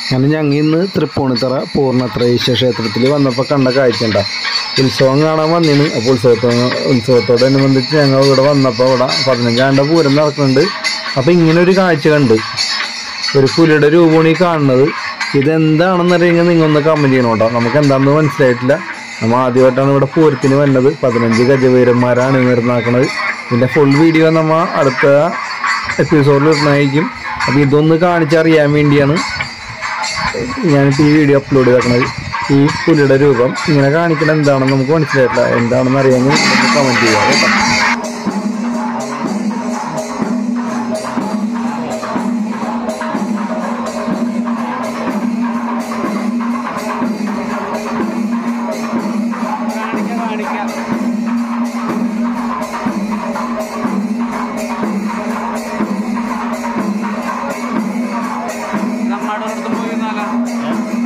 അങ്ങനെ ഞങ്ങൾ ഇന്ന് തൃപ്പൂണിത്തറ പൂർണ്ണത്രയീശ ക്ഷേത്രത്തിൽ വന്നപ്പോൾ കണ്ട കാഴ്ച ഉണ്ടാ ഉത്സവം കാണാൻ വന്നിന്. അപ്പോൾ ഉത്സവത്തോടനുബന്ധിച്ച് ഞങ്ങൾ ഇവിടെ വന്നപ്പോൾ ഇവിടെ 15 പൂരം നടക്കുന്നുണ്ട്. അപ്പോൾ ഇങ്ങനെ ഒരു കാഴ്ച കണ്ട്, ഒരു പുലിയുടെ രൂപമാണ് ഈ കാണുന്നത്. ഇതെന്താണെന്നറിയെങ്കിൽ നിങ്ങളൊന്ന് കമൻറ്റ് ചെയ്യണോട്ടോ. നമുക്ക് എന്താണെന്ന് മനസ്സിലായിട്ടില്ല. നമ്മൾ ആദ്യമായിട്ടാണ് ഇവിടെ പൂരത്തിന് വന്നത്. 15 ഗജവീരന്മാരാണ് നിർണ്ണാക്കുന്നത്. ഇതിൻ്റെ ഫുൾ വീഡിയോ നമ്മൾ അടുത്ത എപ്പിസോഡിൽ ഇടുന്നതായിരിക്കും. അപ്പോൾ ഇതൊന്ന് കാണിച്ചറിയാൻ വേണ്ടിയാണ് ഞാനിപ്പോൾ ഈ വീഡിയോ അപ്ലോഡ് ചെയ്തേക്കുന്നത്. ഈ പുലിയുടെ രൂപം ഇങ്ങനെ കാണിക്കണം എന്താണെന്ന് നമുക്ക് മനസ്സിലായിട്ടില്ല. എന്താണെന്ന് അറിയാമെങ്കിൽ കമൻറ്റ് ചെയ്യുക കേട്ടോ. നമ്മുടെ അടുത്ത് പോയി